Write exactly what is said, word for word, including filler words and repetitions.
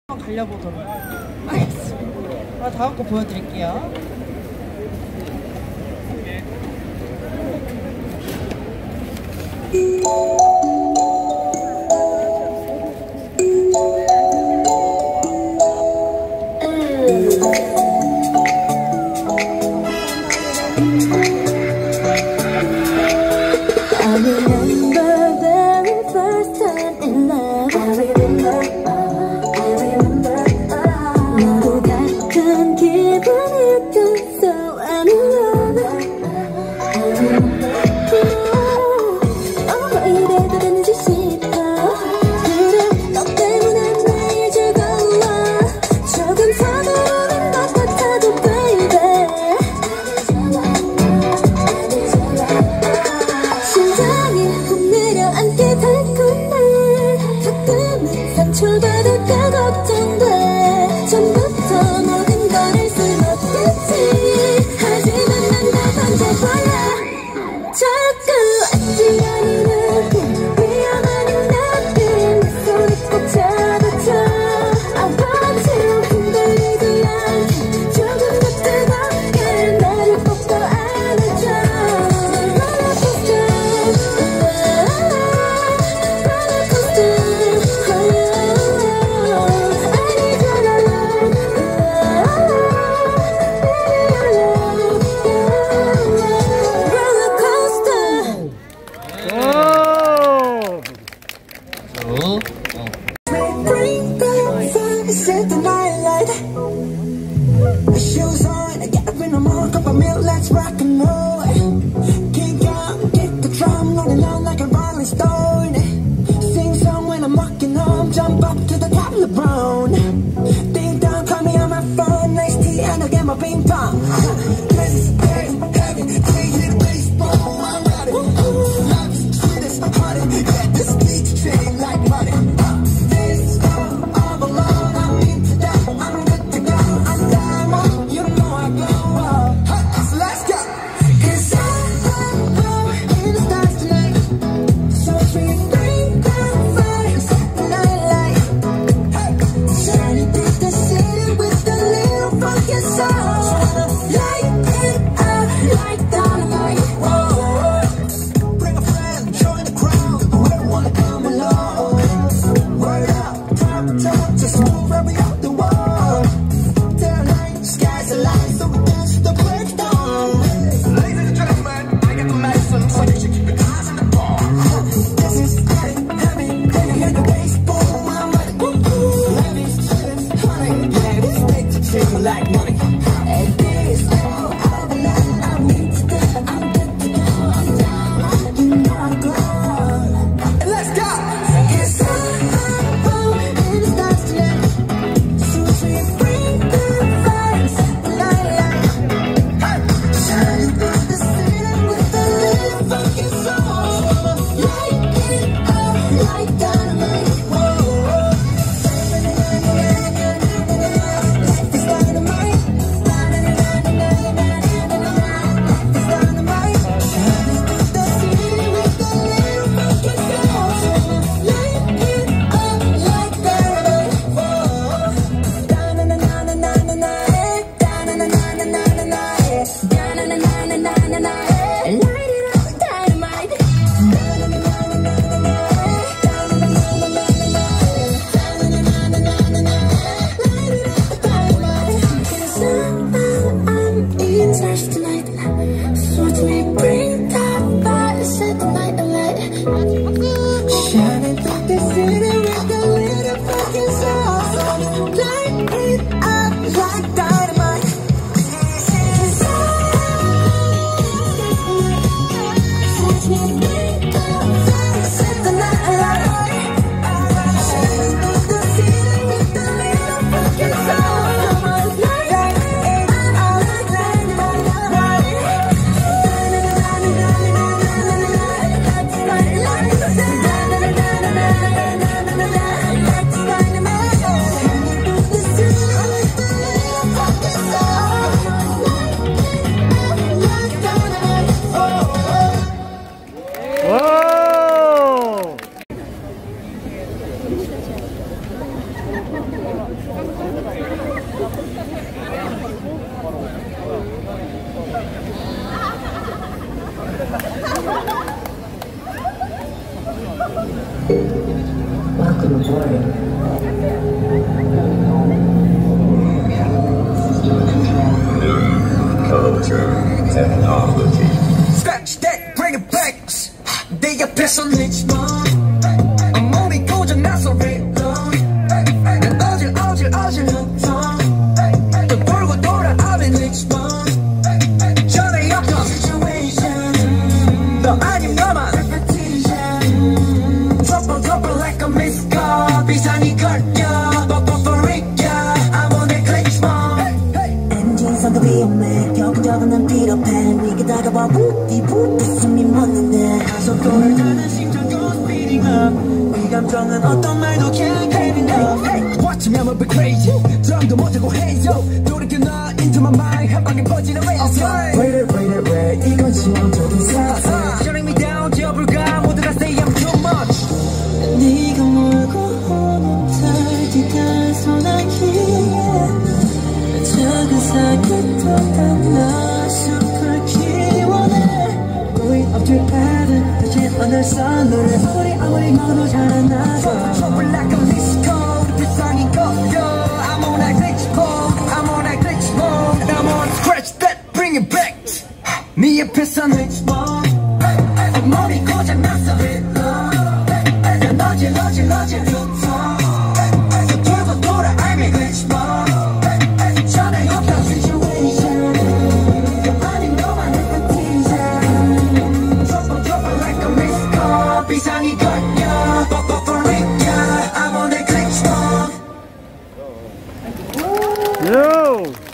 한번 갈려보도록 하겠습니다. 아, 다음 거 보여드릴게요. Dynamite. 앞에선 리치먼 온몸이 고장나서 reload 난 어질 어질 어질 흩어 또 돌고 돌아 I'm in 리치먼 전에 없던 situation 너 아님 너만 repetition trouble trouble like a missed call 비상이 걸려 but but for it yeah I'm on that 리치먼 엔진 성도 위험해 격적은 난 필요해 네게 다가와 부디 부디 숨이 멎는데 속도를 타는 심장도 speeding up 이 감정은 어떤 말도 can't get enough hey, watch me I'ma be crazy 정도 못하고 해요 돌이켜 나 into my mind 한 방에 퍼지는 razor Wait it wait it wait 이건 지원적인 사실 Shutting me down 지어볼까 모두가 say I'm too much 네가 몰고 오는 달 뒤닿은 소나기에 작은 사기도 닿나 숲을 키워내 Going up to heaven 다시 어느 산을 아무리 아무리 걸어도 잘 안 나가 Trouble like a missed call 비상이 걸려 I'm on that glitch mode I'm on that glitch mode And I'm on scratch that bring it back 네 앞에선 glitch mode 몸이 고장났어 난 어질 어질 어질 흩어 또 돌고 돌아 I'm in glitch mode 전에 없던 situation 아닌 너만 repetition trouble trouble like a missed call 비상이 걸려 but but for it yeah I'm on that glitch mode Yo!